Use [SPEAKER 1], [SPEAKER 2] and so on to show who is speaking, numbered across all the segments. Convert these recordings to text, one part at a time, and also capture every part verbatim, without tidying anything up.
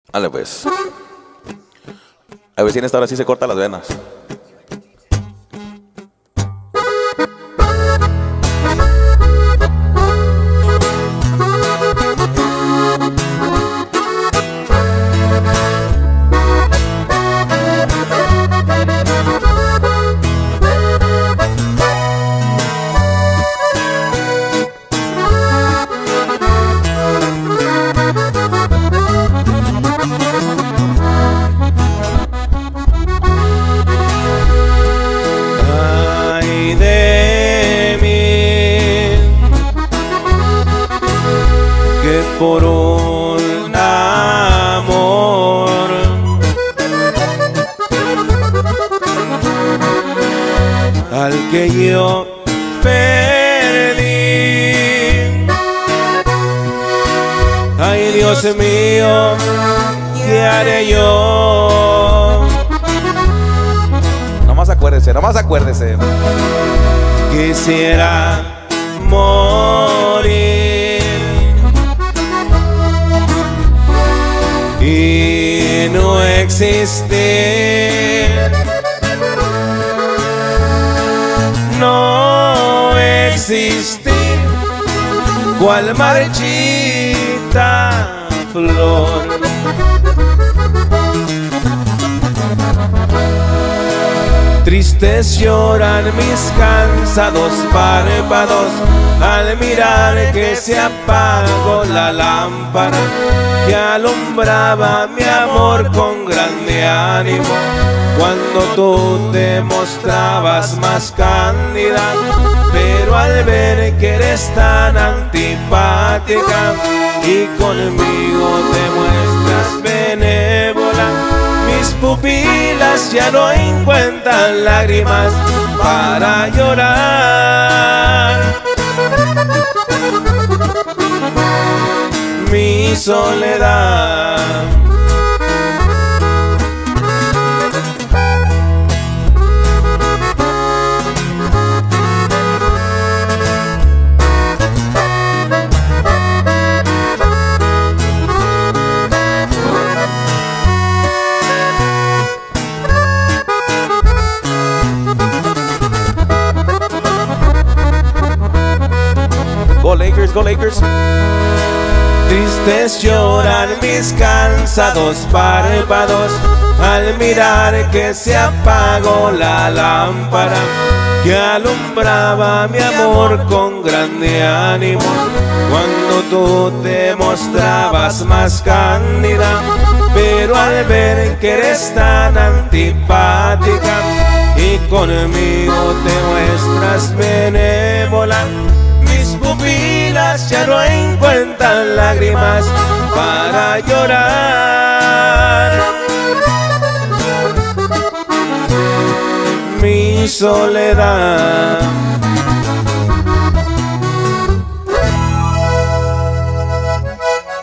[SPEAKER 1] Dale pues. A ver si en esta hora sí se corta las venas.
[SPEAKER 2] Por un amor al que yo perdí. Ay, Dios mío, ¿qué haré yo?
[SPEAKER 1] Nomás acuérdese, nomás acuérdese.
[SPEAKER 2] Quisiera morir y no existir, no existir, cual marchita flor. Tristes lloran mis cansados párpados al mirar que se apagó la lámpara que alumbraba mi amor con grande ánimo, cuando tú te mostrabas más cándida, pero al ver que eres tan antipática y conmigo te muestras benévola, mis pupilas ya no encuentran lágrimas para llorar. Mi soledad
[SPEAKER 1] Go Lakers, go Lakers.
[SPEAKER 2] Tristes lloran mis cansados párpados al mirar que se apagó la lámpara que alumbraba mi amor con grande ánimo, cuando tú te mostrabas más cándida, pero al ver que eres tan antipática y conmigo te muestras benévola, mis pupilas ya no encuentran lágrimas para llorar. Mi soledad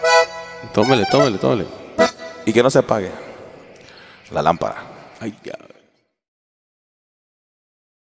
[SPEAKER 1] Tómele, tómele, tómele. Y que no se apague la lámpara.
[SPEAKER 2] Ay, ya.